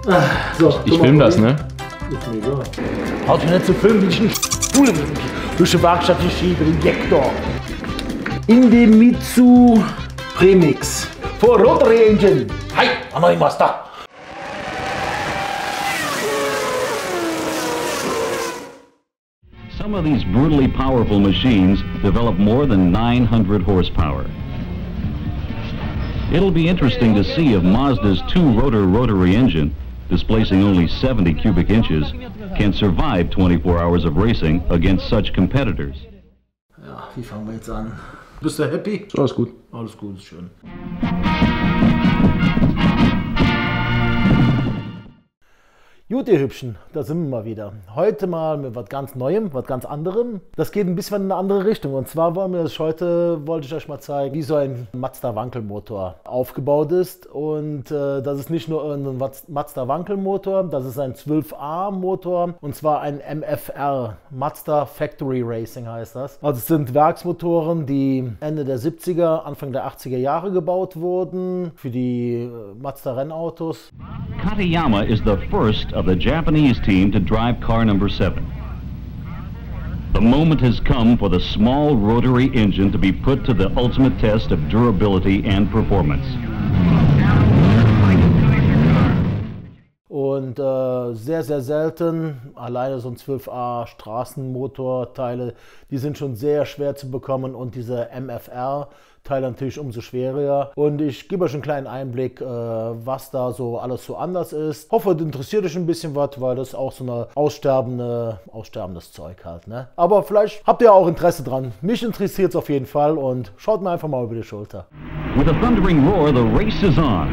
So, ich filme das, ne? Ist mir egal. Haut mir nicht zu filmen, wie ich einen Stuhl durch die Werkstatt schiebe, den Injektor. In dem Mitsu Premix. Vor Rotary Engine. Hi, Hanoi Master. Some of these brutally powerful machines develop more than 900 horsepower. It'll be interesting to see if Mazda's two-rotor rotary engine, displacing only 70 cubic inches, can survive 24 hours of racing against such competitors. Ja, wie fangen wir jetzt an? Bist du happy? Alles gut. Alles gut, ist schön. Gut, ihr Hübschen, da sind wir mal wieder. Heute mal mit was ganz Neuem, was ganz anderem. Das geht ein bisschen in eine andere Richtung. Und zwar wollte ich euch mal zeigen, wie so ein Mazda-Wankelmotor aufgebaut ist. Und das ist nicht nur ein Mazda-Wankelmotor, das ist ein 12A-Motor. Und zwar ein MFR, Mazda Factory Racing heißt das. Also es sind Werksmotoren, die Ende der 70er, Anfang der 80er Jahre gebaut wurden für die Mazda-Rennautos. Katayama is the first of the Japanese team to drive car number 7. The moment has come for the small rotary engine to be put to the ultimate test of durability and performance. Und sehr, sehr selten, alleine so ein 12A Straßenmotorteile, die sind schon sehr schwer zu bekommen und diese MFR-Teile natürlich umso schwerer. Und ich gebe euch einen kleinen Einblick, was da so alles so anders ist. Hoffe, das interessiert euch ein bisschen was, weil das auch so eine aussterbendes Zeug halt, ne? Aber vielleicht habt ihr auch Interesse dran. Mich interessiert es auf jeden Fall und schaut mir einfach mal über die Schulter. With a thundering roar, the race is on.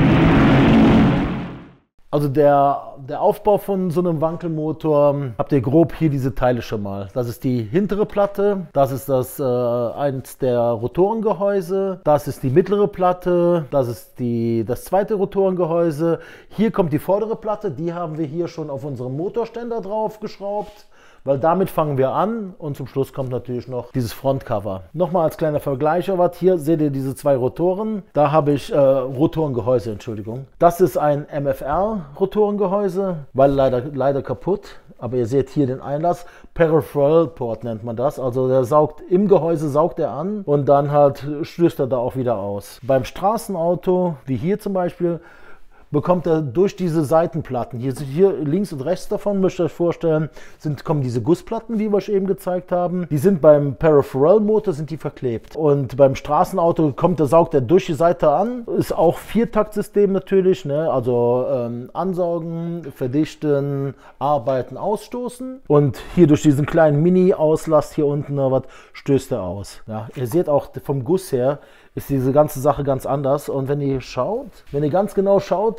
Also der Aufbau von so einem Wankelmotor, habt ihr grob hier diese Teile schon mal. Das ist die hintere Platte, das ist eins der Rotorengehäuse, das ist die mittlere Platte, das ist das zweite Rotorengehäuse. Hier kommt die vordere Platte, die haben wir hier schon auf unserem Motorständer drauf geschraubt. Weil damit fangen wir an und zum Schluss kommt natürlich noch dieses Frontcover. Nochmal als kleiner Vergleich, hier seht ihr diese zwei Rotoren. Da habe ich Rotorengehäuse, Entschuldigung. Das ist ein MFR-Rotorengehäuse, weil leider kaputt. Aber ihr seht hier den Einlass. Peripheral Port nennt man das. Also der saugt im Gehäuse, saugt er an und dann halt stößt er da auch wieder aus. Beim Straßenauto, wie hier zum Beispiel, bekommt er durch diese Seitenplatten, hier links und rechts davon, müsst ihr euch vorstellen, kommen diese Gussplatten, wie wir euch eben gezeigt haben. Die sind beim Peripheral Motor sind die verklebt. Und beim Straßenauto saugt er durch die Seite an. Ist auch Viertaktsystem natürlich, ne? Also ansaugen, verdichten, arbeiten, ausstoßen. Und hier durch diesen kleinen Mini-Auslass hier unten stößt er aus. Ja, ihr seht auch vom Guss her, ist diese ganze Sache ganz anders. Und wenn ihr ganz genau schaut,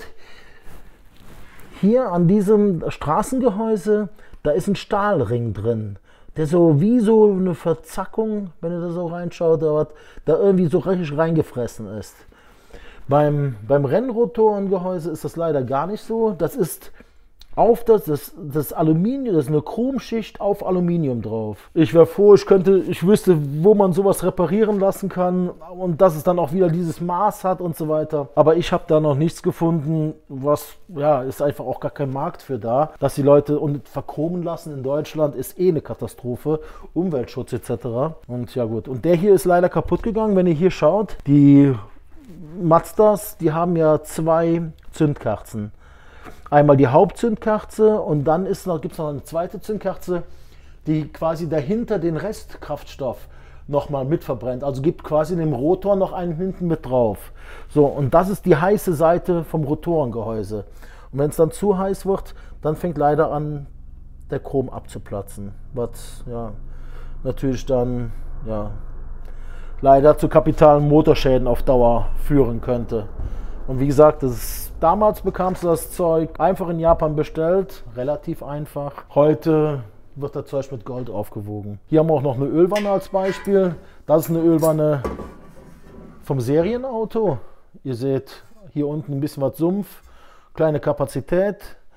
hier an diesem Straßengehäuse, da ist ein Stahlring drin, der so wie so eine Verzackung, wenn ihr da so reinschaut, da irgendwie so richtig reingefressen ist. Beim Rennrotorengehäuse ist das leider gar nicht so. Das ist auf das Aluminium, das ist eine Chromschicht auf Aluminium drauf. Ich wäre froh, ich wüsste, wo man sowas reparieren lassen kann und dass es dann auch wieder dieses Maß hat und so weiter. Aber ich habe da noch nichts gefunden, ist einfach auch gar kein Markt für da. Dass die Leute verchromen lassen in Deutschland ist eine Katastrophe, Umweltschutz etc. Und ja gut, und der hier ist leider kaputt gegangen, wenn ihr hier schaut. Die Mazdas, die haben ja zwei Zündkerzen. Einmal die Hauptzündkerze und dann gibt es noch eine zweite Zündkerze, die quasi dahinter den Restkraftstoff nochmal mit verbrennt. Also gibt quasi dem Rotor noch einen hinten mit drauf. So, und das ist die heiße Seite vom Rotorengehäuse. Und wenn es dann zu heiß wird, dann fängt leider an, der Chrom abzuplatzen. Was ja natürlich dann leider zu kapitalen Motorschäden auf Dauer führen könnte. Und wie gesagt, damals bekamst du das Zeug einfach in Japan bestellt, relativ einfach. Heute wird das Zeug mit Gold aufgewogen. Hier haben wir auch noch eine Ölwanne als Beispiel. Das ist eine Ölwanne vom Serienauto. Ihr seht hier unten ein bisschen was Sumpf, kleine Kapazität.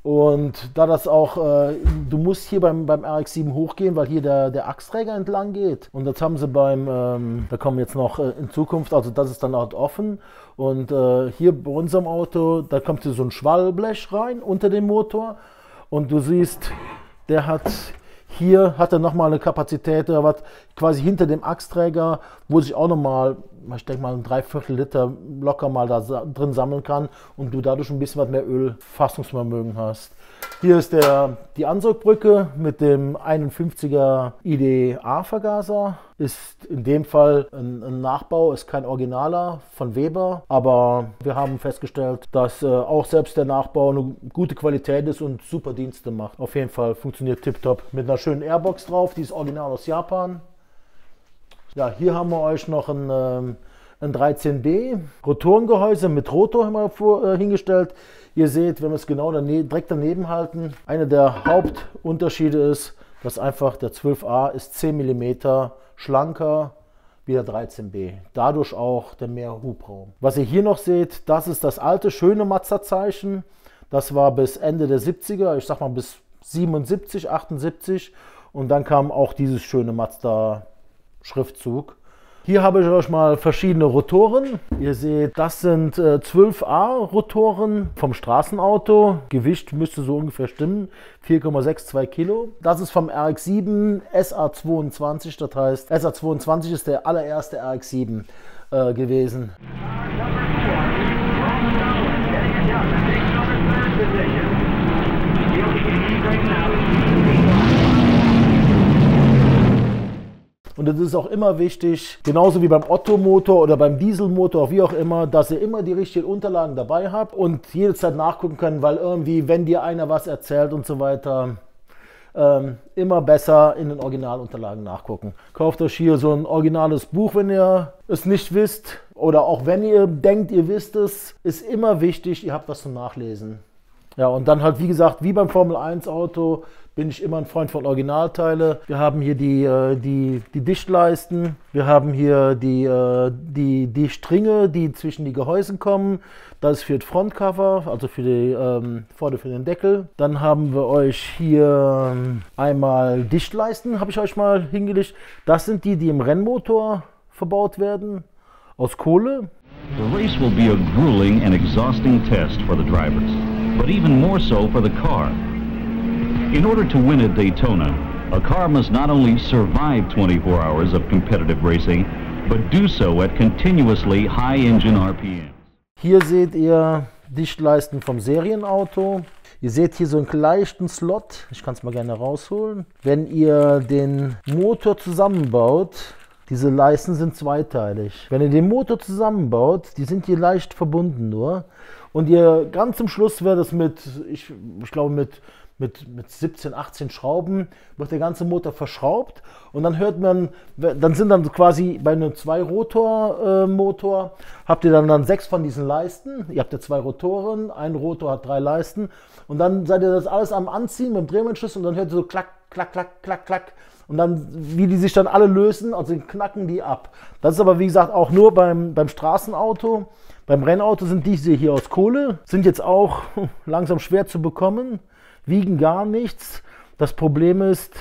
Und da das auch, du musst hier beim RX-7 hochgehen, weil hier der Achsträger entlang geht. Und das haben sie da kommen jetzt noch in Zukunft, also das ist dann halt offen. Und hier bei unserem Auto, da kommt hier so ein Schwallblech rein unter dem Motor. Und du siehst, hier hat er nochmal eine Kapazität, oder was, quasi hinter dem Achsträger, wo sich auch nochmal, ich denke mal, ein 3/4 Liter locker mal da drin sammeln kann und du dadurch ein bisschen was mehr Ölfassungsvermögen hast. Hier ist die Ansaugbrücke mit dem 51er IDA-Vergaser. Ist in dem Fall ein Nachbau, ist kein Originaler von Weber, aber wir haben festgestellt, dass auch selbst der Nachbau eine gute Qualität ist und super Dienste macht. Auf jeden Fall funktioniert tipptopp. Mit einer schönen Airbox drauf, die ist original aus Japan. Ja, hier haben wir euch noch ein 13B Rotorengehäuse mit Rotor hingestellt. Ihr seht, wenn wir es genau direkt daneben halten, einer der Hauptunterschiede ist, dass einfach der 12A ist 10 mm schlanker wie der 13B. Dadurch auch der mehr Hubraum. Was ihr hier noch seht, das ist das alte schöne Mazda-Zeichen. Das war bis Ende der 70er, ich sag mal bis 77, 78. Und dann kam auch dieses schöne Mazda-Schriftzug. Hier habe ich euch mal verschiedene Rotoren. Ihr seht, das sind 12A Rotoren vom Straßenauto. Gewicht müsste so ungefähr stimmen, 4,62 Kilo. Das ist vom RX-7 SA22, das heißt SA22 ist der allererste RX-7 gewesen. Und es ist auch immer wichtig, genauso wie beim Ottomotor oder beim Dieselmotor, wie auch immer, dass ihr immer die richtigen Unterlagen dabei habt und jederzeit nachgucken könnt, weil irgendwie, wenn dir einer was erzählt und so weiter, immer besser in den Originalunterlagen nachgucken. Kauft euch hier so ein originales Buch, wenn ihr es nicht wisst, oder auch wenn ihr denkt, ihr wisst es, ist immer wichtig, ihr habt was zum Nachlesen. Ja, und dann halt, wie gesagt, wie beim Formel-1-Auto, bin ich immer ein Freund von Originalteile. Wir haben hier die Dichtleisten, wir haben hier die Stringe, die zwischen die Gehäusen kommen. Das ist für das Frontcover, also vorne für den Deckel. Dann haben wir euch hier einmal Dichtleisten, habe ich euch mal hingelegt. Das sind die im Rennmotor verbaut werden, aus Kohle. The race will be a grueling and exhausting test for the drivers, but even more so for the car. In order to win at Daytona, a car must not only survive 24 hours of competitive racing, but do so at continuously high engine RPMs. Hier seht ihr Dichtleisten vom Serienauto. Ihr seht hier so einen leichten Slot. Ich kann es mal gerne rausholen. Wenn ihr den Motor zusammenbaut, diese Leisten sind zweiteilig. Wenn ihr den Motor zusammenbaut, die sind hier leicht verbunden nur. Und ihr ganz zum Schluss wird es ich glaube mit 17, 18 Schrauben wird der ganze Motor verschraubt und dann hört man, dann sind dann quasi bei einem 2-Rotor-Motor, habt ihr dann 6 von diesen Leisten, ihr habt ja 2 Rotoren, ein Rotor hat 3 Leisten und dann seid ihr das alles am Anziehen mit dem Drehmomentschlüssel und dann hört ihr so klack, klack, klack, klack, klack und dann, wie die sich dann alle lösen, also knacken die ab. Das ist aber wie gesagt auch nur beim Straßenauto. Beim Rennauto sind diese hier aus Kohle, sind jetzt auch langsam schwer zu bekommen. Wiegen gar nichts. Das Problem ist,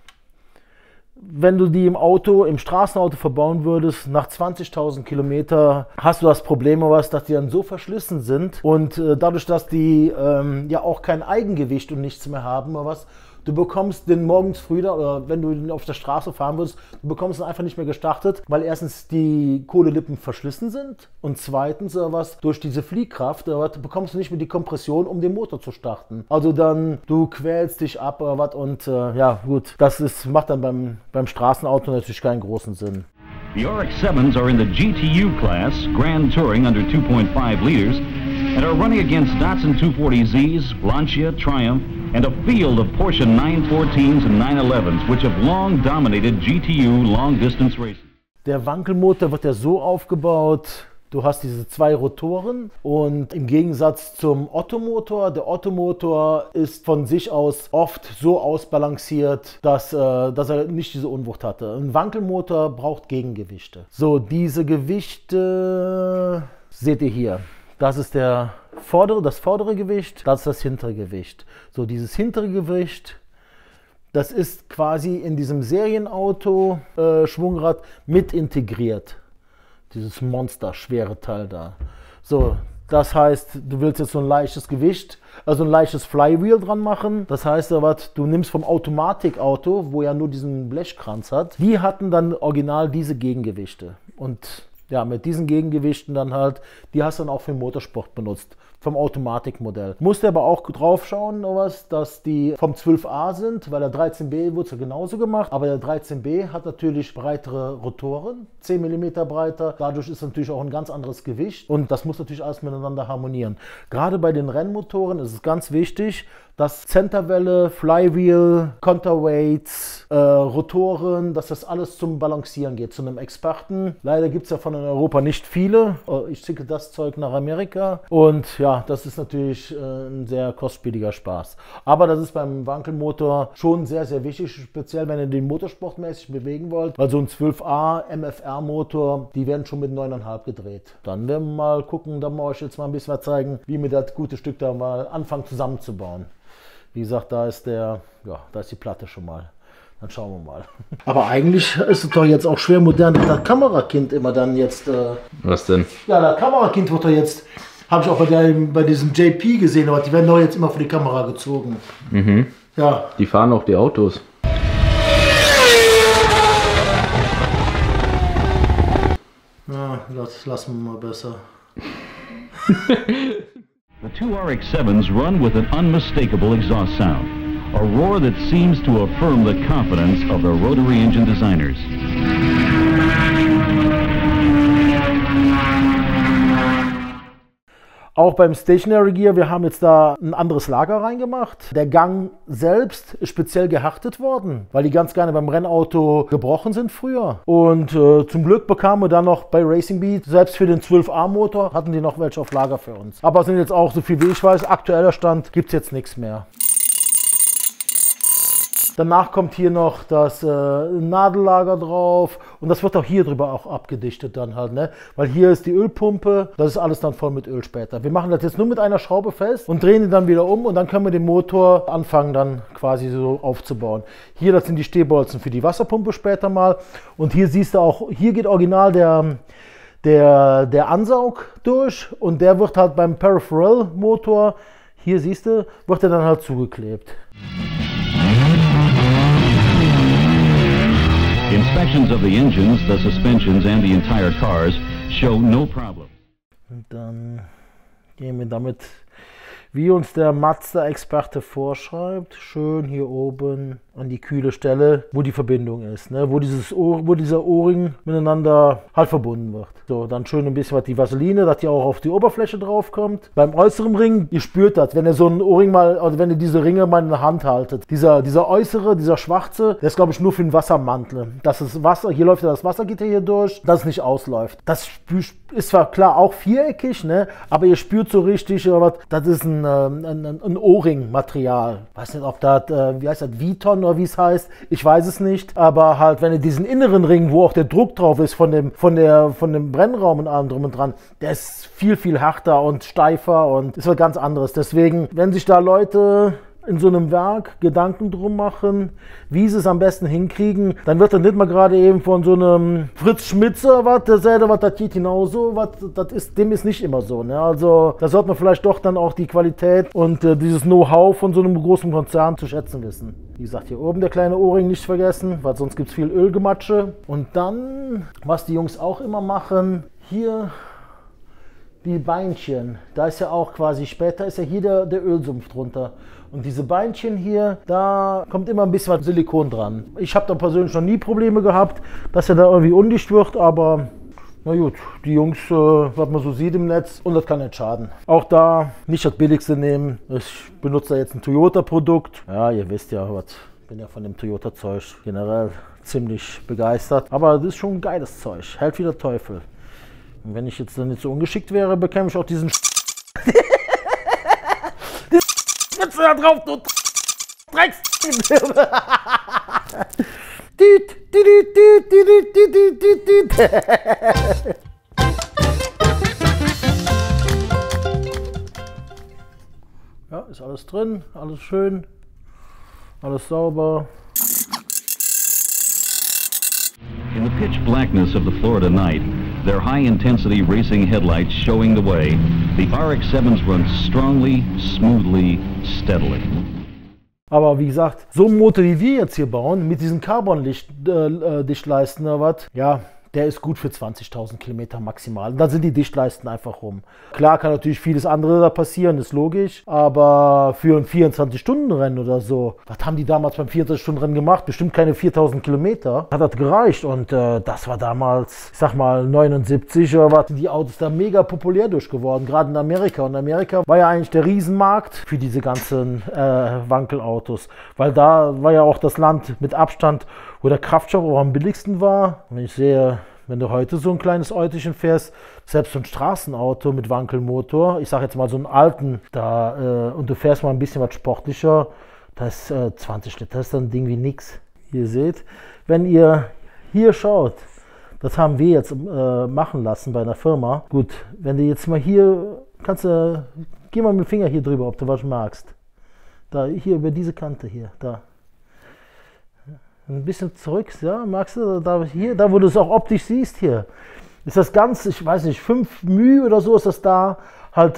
wenn du die im Straßenauto verbauen würdest, nach 20.000 Kilometer hast du das Problem, dass die dann so verschlissen sind und dadurch, dass die ja auch kein Eigengewicht und nichts mehr haben, du bekommst den morgens früh, oder wenn du ihn auf der Straße fahren würdest, du bekommst ihn einfach nicht mehr gestartet, weil erstens die Kohlelippen verschlissen sind und zweitens durch diese Fliehkraft bekommst du nicht mehr die Kompression, um den Motor zu starten. Also dann, du quälst dich ab und ja gut, macht dann beim Straßenauto natürlich keinen großen Sinn. The RX-7s are in the GTU class, Grand Touring under 2.5 liters, and are running against Datsun 240Zs, Lancia, Triumph, and a field of Porsche 914s and 911s, which have long dominated GTU long-distance racing. Der Wankelmotor wird ja so aufgebaut, du hast diese 2 Rotoren und im Gegensatz zum Ottomotor, der Ottomotor ist von sich aus oft so ausbalanciert, dass er nicht diese Unwucht hatte. Ein Wankelmotor braucht Gegengewichte. So, diese Gewichte seht ihr hier. Das ist der das vordere Gewicht, das ist das hintere Gewicht. So, dieses hintere Gewicht, das ist quasi in diesem Serienauto Schwungrad mit integriert. Dieses Monster, schwere Teil da. So, das heißt, du willst jetzt so ein leichtes Gewicht, also ein leichtes Flywheel dran machen. Das heißt aber, du nimmst vom Automatikauto, wo ja nur diesen Blechkranz hat, die hatten dann original diese Gegengewichte. Und ja, mit diesen Gegengewichten dann halt, die hast du dann auch für den Motorsport benutzt, vom Automatikmodell. Musste aber auch drauf schauen, dass die vom 12a sind, weil der 13b wurde ja genauso gemacht, aber der 13b hat natürlich breitere Rotoren, 10 mm breiter, dadurch ist natürlich auch ein ganz anderes Gewicht und das muss natürlich alles miteinander harmonieren. Gerade bei den Rennmotoren ist es ganz wichtig, dass Centerwelle, Flywheel, Counterweights, Rotoren, dass das alles zum Balancieren geht, zu einem Experten. Leider gibt es davon in Europa nicht viele. Ich schicke das Zeug nach Amerika und ja, das ist natürlich ein sehr kostspieliger Spaß. Aber das ist beim Wankelmotor schon sehr, sehr wichtig, speziell wenn ihr den motorsportmäßig bewegen wollt, weil so ein 12a MFR-Motor, die werden schon mit 9,5 gedreht. Dann werden wir mal gucken, dann mal euch jetzt mal ein bisschen was zeigen, wie wir das gute Stück da mal anfangen zusammenzubauen. Wie gesagt, da ist die Platte schon mal. Dann schauen wir mal. Aber eigentlich ist es doch jetzt auch schwer modern, dass das Kamerakind immer dann jetzt... Was denn? Ja, das Kamerakind wird doch jetzt... Habe ich auch bei diesem JP gesehen, aber die werden doch jetzt immer vor die Kamera gezogen. Mhm. Ja. Die fahren auch die Autos. Ja, das lassen wir mal besser. The two RX-7s run with an unmistakable exhaust sound, a roar that seems to affirm the confidence of the rotary engine designers. Auch beim Stationary Gear, wir haben jetzt da ein anderes Lager reingemacht. Der Gang selbst ist speziell gehärtet worden, weil die ganz gerne beim Rennauto gebrochen sind früher. Und zum Glück bekamen wir dann noch bei Racing Beat, selbst für den 12A Motor, hatten die noch welche auf Lager für uns. Aber sind jetzt auch, so viel wie ich weiß, aktueller Stand, gibt es jetzt nichts mehr. Danach kommt hier noch das Nadellager drauf und das wird auch hier drüber auch abgedichtet dann halt, ne? Weil hier ist die Ölpumpe, das ist alles dann voll mit Öl später. Wir machen das jetzt nur mit einer Schraube fest und drehen ihn dann wieder um und dann können wir den Motor anfangen dann quasi so aufzubauen. Hier, das sind die Stehbolzen für die Wasserpumpe später mal und hier siehst du auch, hier geht original der Ansaug durch und der wird halt beim Peripheral Motor, hier siehst du, wird er dann halt zugeklebt. Inspections of the engines, the suspensions, and the entire cars show no problem. Und dann gehen wir damit, wie uns der Mazda-Experte vorschreibt, schön hier oben an die kühle Stelle, wo die Verbindung ist, ne? Wo dieser O-Ring miteinander halt verbunden wird. So, dann schön ein bisschen die Vaseline, dass die auch auf die Oberfläche drauf kommt. Beim äußeren Ring, ihr spürt das, wenn ihr so einen O-Ring mal, also wenn ihr diese Ringe mal in der Hand haltet. Dieser äußere, dieser schwarze, der ist glaube ich nur für den Wassermantel. Das ist Wasser, hier läuft ja das Wassergitter hier durch, dass es nicht ausläuft. Das ist zwar klar auch viereckig, ne? Aber ihr spürt so richtig, das ist ein O-Ring-Material. Weiß nicht, ob das, wie heißt das, Viton oder wie es heißt, ich weiß es nicht, aber halt, wenn ihr diesen inneren Ring, wo auch der Druck drauf ist von dem Brennraum und allem drum und dran, der ist viel, viel härter und steifer und ist was ganz anderes. Deswegen, wenn sich da Leute in so einem Werk Gedanken drum machen, wie sie es am besten hinkriegen, dann wird das nicht mal gerade eben von so einem Fritz Schmitzer, das geht genauso, dem ist nicht immer so. Ne? Also da sollte man vielleicht doch dann auch die Qualität und dieses Know-how von so einem großen Konzern zu schätzen wissen. Wie gesagt, hier oben der kleine O-Ring nicht vergessen, weil sonst gibt es viel Ölgematsche. Und dann, was die Jungs auch immer machen, hier die Beinchen, da ist ja auch quasi, später ist ja hier der Ölsumpf drunter. Und diese Beinchen hier, da kommt immer ein bisschen was Silikon dran. Ich habe da persönlich noch nie Probleme gehabt, dass er da irgendwie undicht wird, aber na gut, die Jungs, was man so sieht im Netz, und das kann nicht schaden. Auch da nicht das Billigste nehmen. Ich benutze da jetzt ein Toyota-Produkt. Ja, ihr wisst ja, ich bin ja von dem Toyota-Zeug generell ziemlich begeistert. Aber das ist schon ein geiles Zeug, hält wie der Teufel. Und wenn ich jetzt dann nicht so ungeschickt wäre, bekäme ich auch diesen Spitze da drauf, du Drecks. Ja, ist alles drin, alles schön, alles sauber. In the pitch blackness of the Florida night, their high-intensity racing headlights showing the way, the RX-7s run strongly, smoothly, steadily. Aber wie gesagt, so ein Motor, wie wir jetzt hier bauen, mit diesen Carbon-Dichtleisten oder was, ja, der ist gut für 20.000 Kilometer maximal. Und dann sind die Dichtleisten einfach rum. Klar kann natürlich vieles andere da passieren, ist logisch. Aber für ein 24-Stunden-Rennen oder so, was haben die damals beim 24-Stunden-Rennen gemacht? Bestimmt keine 4.000 Kilometer. Hat das gereicht. Und das war damals, ich sag mal, 79 oder was, die Autos da mega populär durchgeworden, gerade in Amerika. Und Amerika war ja eigentlich der Riesenmarkt für diese ganzen Wankelautos. Weil da war ja auch das Land mit Abstand, wo der Kraftstoff auch am billigsten war. Wenn ich sehe, wenn du heute so ein kleines Autochen fährst, selbst so ein Straßenauto mit Wankelmotor, ich sage jetzt mal so einen alten, und du fährst mal ein bisschen was sportlicher, da ist 20 Liter, das ist ein Ding wie nix. Ihr seht, wenn ihr hier schaut, das haben wir jetzt machen lassen bei einer Firma. Gut, wenn du jetzt mal hier, geh mal mit dem Finger hier drüber, ob du was magst. Da, hier über diese Kante hier, da. Ein bisschen zurück, ja, magst du, da wo du es auch optisch siehst hier, ist das ganz, ich weiß nicht, 5 μ oder so ist das da halt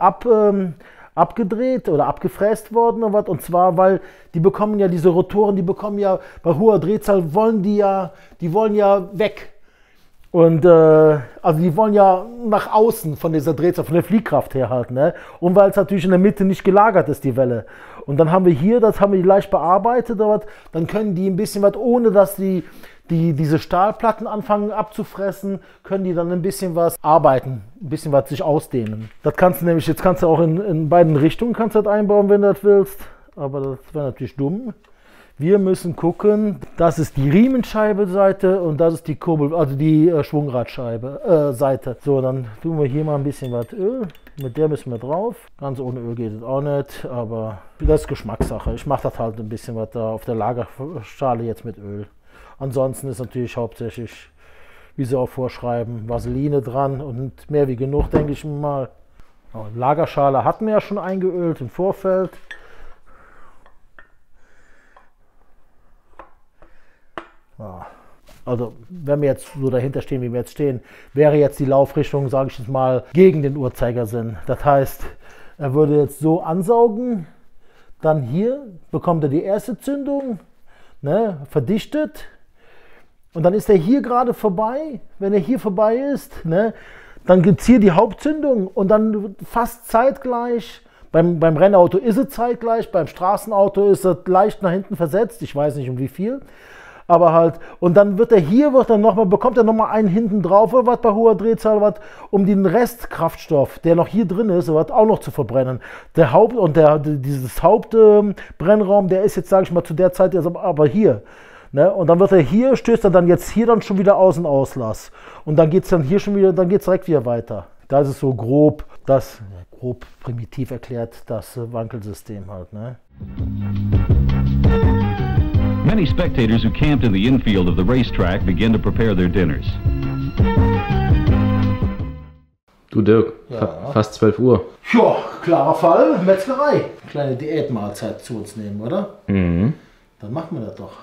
abgedreht oder abgefräst worden oder was, und zwar, weil die bekommen ja diese Rotoren, die bekommen ja bei hoher Drehzahl, die wollen ja weg. Und also die wollen ja nach außen von dieser Drehzahl, von der Fliehkraft her halt, ne? Und weil es natürlich in der Mitte nicht gelagert ist, die Welle. Und dann haben wir hier, das haben wir leicht bearbeitet, dann können die ein bisschen was, ohne dass diese Stahlplatten anfangen abzufressen, können die dann ein bisschen was arbeiten, ein bisschen was sich ausdehnen. Das kannst du nämlich, jetzt kannst du auch in beiden Richtungen kannst du das einbauen, wenn du das willst. Aber das wäre natürlich dumm. Wir müssen gucken, das ist die Riemenscheibe-Seite und das ist die also die Schwungradscheibe-Seite. So, dann tun wir hier mal ein bisschen was Öl. Mit der müssen wir drauf. Ganz ohne Öl geht es auch nicht, aber das ist Geschmackssache. Ich mache das halt ein bisschen was da auf der Lagerschale jetzt mit Öl. Ansonsten ist natürlich hauptsächlich, wie sie auch vorschreiben, Vaseline dran und mehr wie genug, denke ich mal. Lagerschale hatten wir ja schon eingeölt im Vorfeld. Ja. Also wenn wir jetzt so dahinter stehen, wie wir jetzt stehen, wäre jetzt die Laufrichtung, sage ich jetzt mal, gegen den Uhrzeigersinn. Das heißt, er würde jetzt so ansaugen, dann hier bekommt er die erste Zündung, ne, verdichtet, und dann ist er hier gerade vorbei. Wenn er hier vorbei ist, ne, dann gibt es hier die Hauptzündung und dann fast zeitgleich. Beim Rennauto ist es zeitgleich, beim Straßenauto ist es leicht nach hinten versetzt, ich weiß nicht um wie viel. Aber halt, und dann bekommt er nochmal einen hinten drauf, oder was bei hoher Drehzahl, um den Restkraftstoff, der noch hier drin ist, auch noch zu verbrennen. Dieses Hauptbrennraum, der ist jetzt, sage ich mal, zu der Zeit jetzt aber hier. Ne? Und dann stößt er dann jetzt hier dann schon wieder Außenauslass. Und dann geht es dann hier schon wieder, dann geht es direkt wieder weiter. Da ist es so grob primitiv erklärt, das Wankelsystem halt. Ne? Many spectators who camped in the infield of the racetrack begin to prepare their dinners. Du Dirk, fast 12 Uhr. Ja, klarer Fall, Metzgerei. Kleine Diätmahlzeit zu uns nehmen, oder? Mhm. Dann machen wir das doch.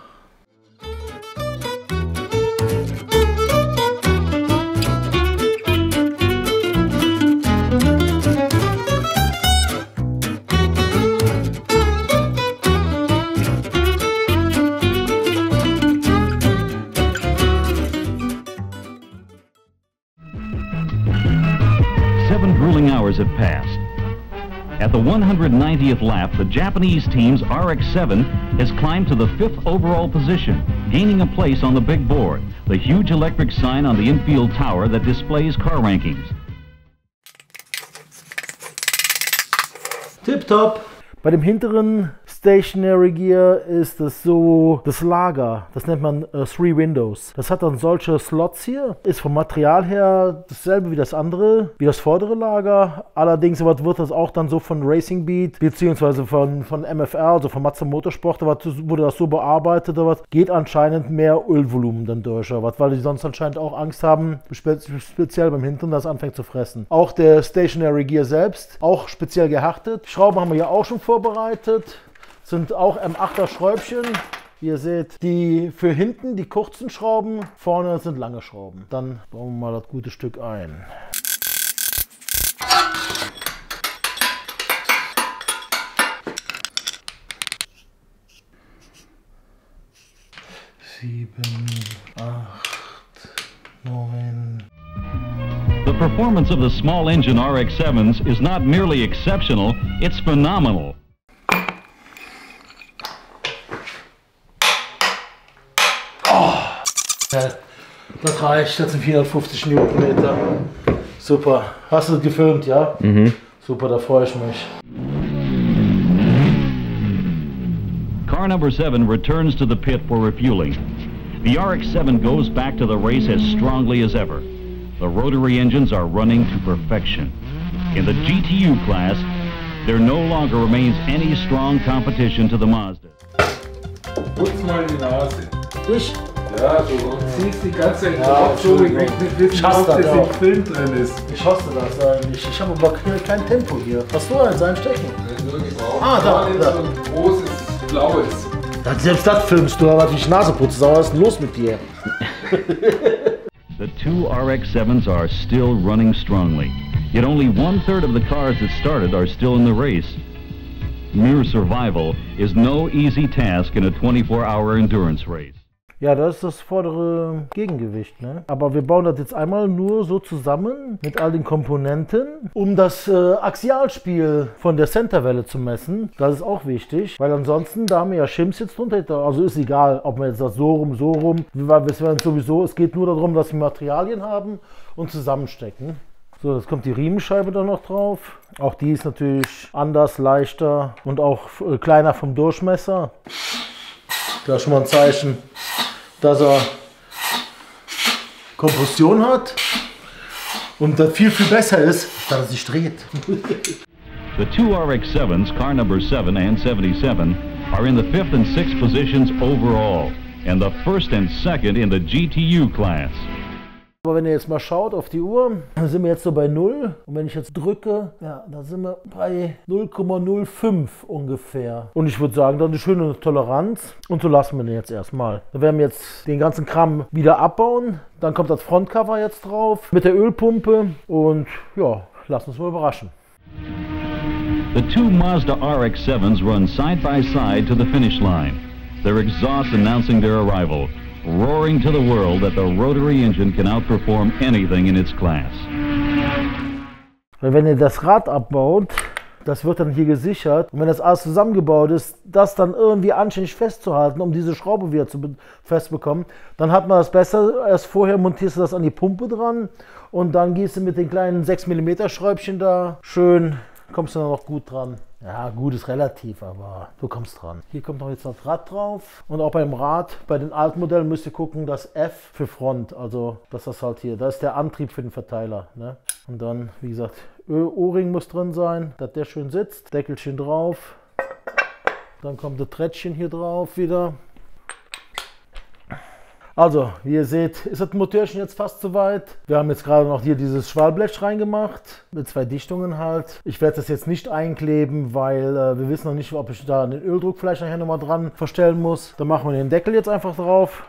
Have passed. At the 190th lap, the Japanese team's RX-7 has climbed to the 5th overall position, gaining a place on the big board, the huge electric sign on the infield tower that displays car rankings. Tipptopp! Bei dem hinteren Stationary Gear ist es so das Lager, das nennt man Three Windows. Das hat dann solche Slots hier, ist vom Material her dasselbe wie das andere, wie das vordere Lager. Allerdings wird das auch dann so von Racing Beat beziehungsweise von MFR, also von Mazda Motorsport, wurde das so bearbeitet, geht anscheinend mehr Ölvolumen dann durch, weil die sonst anscheinend auch Angst haben, speziell beim Hintern, dass es anfängt zu fressen. Auch der Stationary Gear selbst, auch speziell gehärtet. Schrauben haben wir ja auch schon vorbereitet, sind auch M8er Schräubchen. Wie ihr seht, die für hinten die kurzen Schrauben, vorne sind lange Schrauben. Dann bauen wir mal das gute Stück ein. Sieben, 8, 9. The performance of the small engine RX-7s is not merely exceptional, it's phenomenal. Das reicht, das sind 450 Newtonmeter. Super. Hast du gefilmt, ja? Mhm. Super, da freue ich mich. Car number 7 returns to the pit for refueling. The RX-7 goes back to the race as strongly as ever. The rotary engines are running to perfection. In the GTU class, there no longer remains any strong competition to the Mazda. Putz mal die Nase. Ich? Ja, du ziehst die ganze Zeit drauf, so, ich möchte nicht wissen, ob das im Film drin ist. Ich hasse das eigentlich. Ich habe aber kein Tempo hier. Hast du eins einstecken? Da. So ein großes, blaues. Selbst das filmst du, aber die Nase putzt. Was ist denn los mit dir? The two RX-7s are still running strongly. Yet only 1/3 of the cars that started are still in the race. Mere survival is no easy task in a 24-hour endurance race. Ja, das ist das vordere Gegengewicht, ne? Aber wir bauen das jetzt einmal nur so zusammen mit all den Komponenten, um das Axialspiel von der Centerwelle zu messen. Das ist auch wichtig, weil ansonsten, da haben wir ja Shims jetzt drunter, also ist egal, ob wir jetzt das so rum, weil wir werden sowieso, es geht nur darum, dass wir Materialien haben und zusammenstecken. So, jetzt kommt die Riemenscheibe da noch drauf. Auch die ist natürlich anders, leichter und auch kleiner vom Durchmesser. Da ist schon mal ein Zeichen, dass er Kompression hat und das viel besser ist, dass er sich dreht. The two RX-7s, car number 7 and 77, are in the 5th and 6th positions overall, and the 1st and 2nd in the GTU class. Aber wenn ihr jetzt mal schaut auf die Uhr, dann sind wir jetzt so bei 0. Und wenn ich jetzt drücke, ja, dann sind wir bei 0,05 ungefähr. Und ich würde sagen, dann eine schöne Toleranz. Und so lassen wir den jetzt erstmal. Dann werden wir jetzt den ganzen Kram wieder abbauen. Dann kommt das Frontcover jetzt drauf mit der Ölpumpe. Und ja, lassen uns mal überraschen. The two Mazda RX-7s run side by side to the finish line. Their exhaust announcing their arrival, roaring to the world that the rotary engine can outperform anything in its class. Weil wenn ihr das Rad abbaut, das wird dann hier gesichert. Und wenn das alles zusammengebaut ist, das dann irgendwie anständig festzuhalten, um diese Schraube wieder festzubekommen, dann hat man das besser. Erst vorher montierst du das an die Pumpe dran und dann gehst du mit den kleinen 6 mm Schräubchen da schön, kommst du dann noch gut dran. Ja, gut ist relativ, aber du kommst dran. Hier kommt noch jetzt das Rad drauf. Und auch beim Rad, bei den alten Modellen müsst ihr gucken, das F für Front. Also, das ist halt hier. Das ist der Antrieb für den Verteiler. Ne? Und dann, wie gesagt, O-Ring muss drin sein, dass der schön sitzt. Deckelchen drauf. Dann kommt das Trettchen hier drauf wieder. Also, wie ihr seht, ist das Motörchen jetzt fast soweit. Wir haben jetzt gerade noch hier dieses Schwalblech reingemacht, mit 2 Dichtungen halt. Ich werde das jetzt nicht einkleben, weil wir wissen noch nicht, ob ich da den Öldruck vielleicht nachher nochmal dran verstellen muss. Dann machen wir den Deckel jetzt einfach drauf.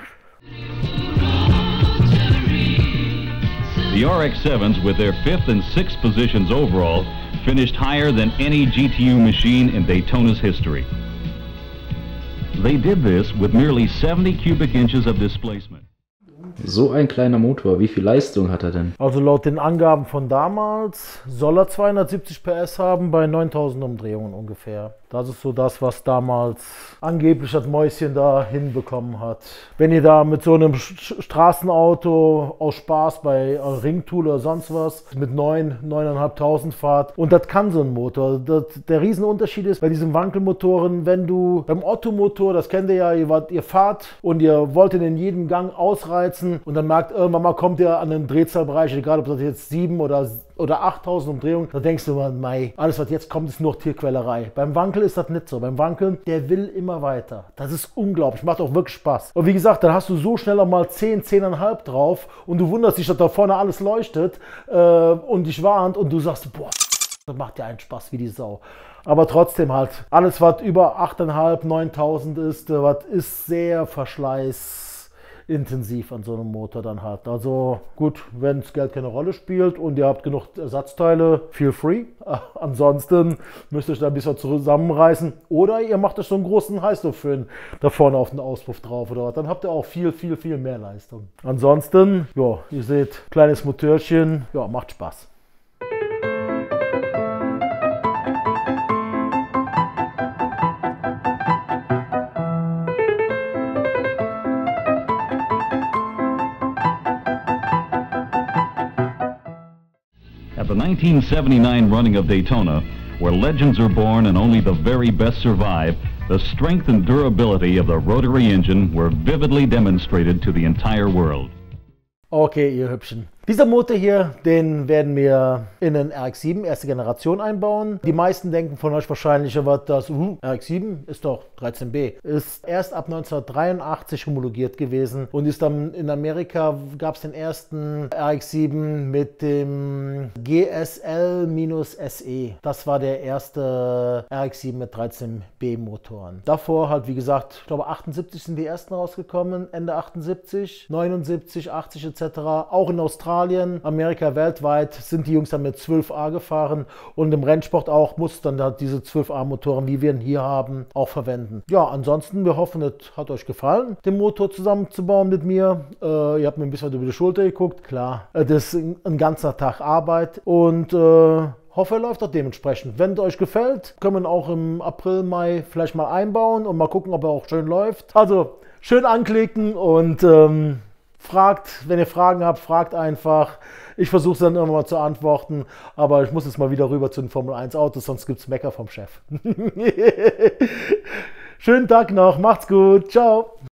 The RX-7s, with their 5th and 6th positions overall, finished higher than any GTU machine in Daytona's history. They did this with merely 70 cubic inches of displacement. So ein kleiner Motor, wie viel Leistung hat er denn? Also laut den Angaben von damals soll er 270 PS haben bei 9000 Umdrehungen ungefähr. Das ist so das, was damals angeblich das Mäuschen da hinbekommen hat. Wenn ihr da mit so einem Straßenauto aus Spaß bei Ringtool oder sonst was mit 9.500 fahrt und das kann so ein Motor. Der Riesenunterschied ist bei diesen Wankelmotoren, wenn du beim Ottomotor, das kennt ihr ja, ihr fahrt und ihr wollt ihn in jedem Gang ausreizen und dann merkt irgendwann mal, kommt ihr an den Drehzahlbereich, egal ob das jetzt 7 oder 8000 Umdrehungen, da denkst du mal, mei, alles was jetzt kommt, ist nur Tierquälerei. Beim Wankel ist das nicht so. Beim Wankeln, der will immer weiter. Das ist unglaublich, macht auch wirklich Spaß. Und wie gesagt, dann hast du so schnell auch mal 10, 10,5 drauf und du wunderst dich, dass da vorne alles leuchtet und dich warnt und du sagst, boah, das macht ja einen Spaß wie die Sau. Aber trotzdem halt, alles was über 8.500, 9000 ist, was ist sehr verschleißintensiv an so einem Motor dann halt. Also gut, wenn das Geld keine Rolle spielt und ihr habt genug Ersatzteile, feel free. Ansonsten müsst ihr euch da ein bisschen zusammenreißen oder ihr macht euch so einen großen Heißluftföhn da vorne auf den Auspuff drauf oder was. Dann habt ihr auch viel mehr Leistung. Ansonsten, ja, ihr seht, kleines Motörchen, ja, macht Spaß. At the 1979 running of Daytona, where legends are born and only the very best survive, the strength and durability of the rotary engine were vividly demonstrated to the entire world. Okay, ihr Hübschen. Dieser Motor hier, den werden wir in den RX-7 erste Generation einbauen. Die meisten denken von euch wahrscheinlich, was das RX-7 ist doch 13B. Ist erst ab 1983 homologiert gewesen und ist dann in Amerika, gab es den ersten RX-7 mit dem GSL-SE. Das war der erste RX-7 mit 13B Motoren. Davor halt, wie gesagt, ich glaube 78 sind die ersten rausgekommen, Ende 78, 79, 80 etc. Auch in Australien, Amerika, weltweit sind die Jungs dann mit 12A gefahren und im Rennsport auch muss dann da diese 12A Motoren, wie wir ihn hier haben, auch verwenden. Ja, ansonsten, wir hoffen, es hat euch gefallen, den Motor zusammenzubauen mit mir. Ihr habt mir ein bisschen über die Schulter geguckt, klar, das ist ein ganzer Tag Arbeit und hoffe, er läuft auch dementsprechend. Wenn es euch gefällt, können wir ihn auch im April, Mai vielleicht mal einbauen und mal gucken, ob er auch schön läuft. Also, schön anklicken und fragt, wenn ihr Fragen habt, fragt einfach. Ich versuche es dann irgendwann mal zu antworten, aber ich muss jetzt mal wieder rüber zu den Formel 1 Autos, sonst gibt es Mecker vom Chef. Schönen Tag noch, macht's gut, ciao.